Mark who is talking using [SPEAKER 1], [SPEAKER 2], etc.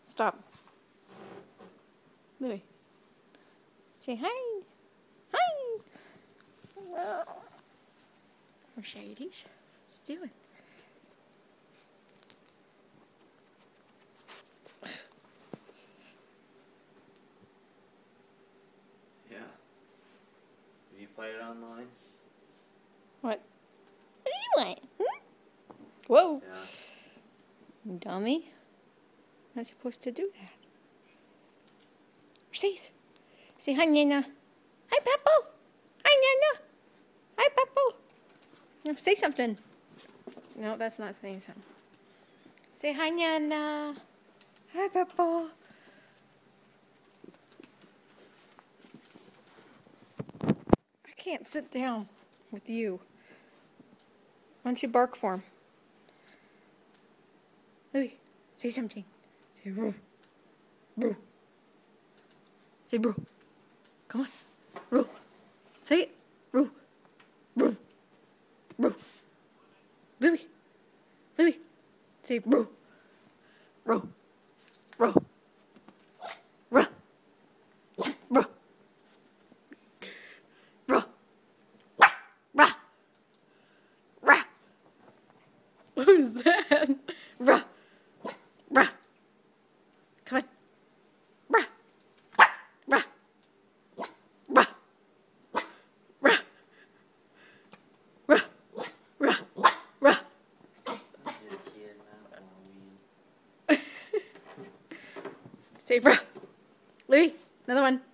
[SPEAKER 1] Stop. Louie. Say hi. Hi. Or Shady's. What's he doing?
[SPEAKER 2] Yeah. Have you played it online?
[SPEAKER 1] What? What do you want? Hmm? Whoa.
[SPEAKER 2] Yeah.
[SPEAKER 1] Dummy. Not supposed to do that. Say hi, Nana. Hi, Papo. Hi, Nana. Hi, Papo. No, say something. No, that's not saying something. Say hi, Nana. Hi, Papo. I can't sit down with you. Why don't you bark for him? Louie, say something. Say bro. Bro. Say bro. Come on. Bro. Say it. Bro. Bro. Bro. Louie. Louie. Say bro. Bro. Bro. Bro. Bro. Bro. Bro. Bro. What was that? Bro. Bro. Come on. Bro. Bro. Bro. Bro. Bro. Bro. Bro. Say bro. Louie, another one.